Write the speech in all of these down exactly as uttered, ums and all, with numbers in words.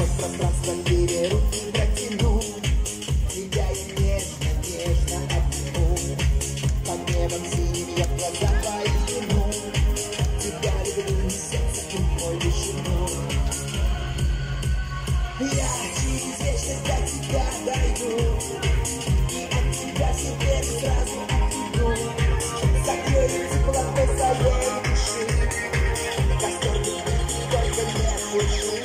пространство тебе руки протяну, тебя я нежно, нежно обниму. Под небом синим я в глаза твои взгляну, тебя люблю, сердце ты мой вишну. Я через вечность до тебя дойду, и от тебя себе сразу отойду. Согрею теплотой своей души, костер любви только не пушу.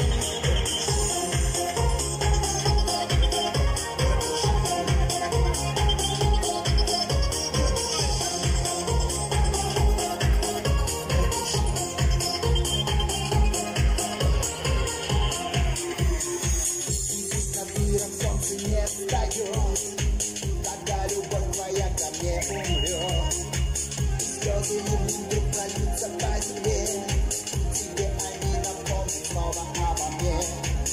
Солнце не встает, когда любовь твоя ко мне умрет. Слезы вдруг прольются по земле, тебе они напомнят снова обо мне.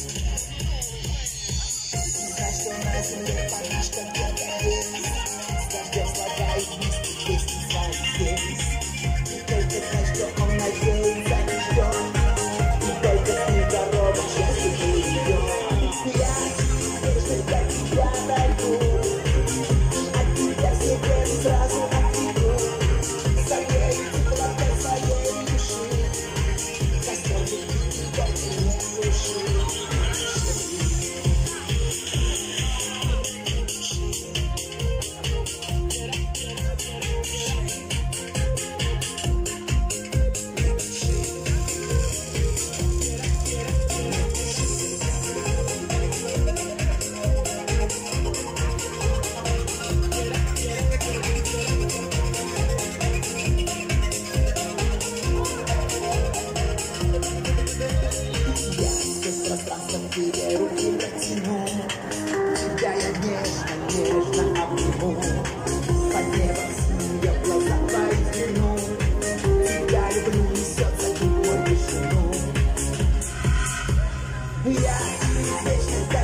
И знай, что на земле парнишка где-то есть, с дождем слагает вместе песни свои здесь. И только знай, что он надеется и ждет, и только с ним дорога к счастью приведет. Я когда тебя найду, от тебя себе сразу отойду. Согрею теплотой своей души, костер любви только не туши. Тебе руки протяну, тебя я нежно, нежно обниму. Под небом синим я в глаза твои взгляну, тебя люблю, несется мой вишну. Я через вечность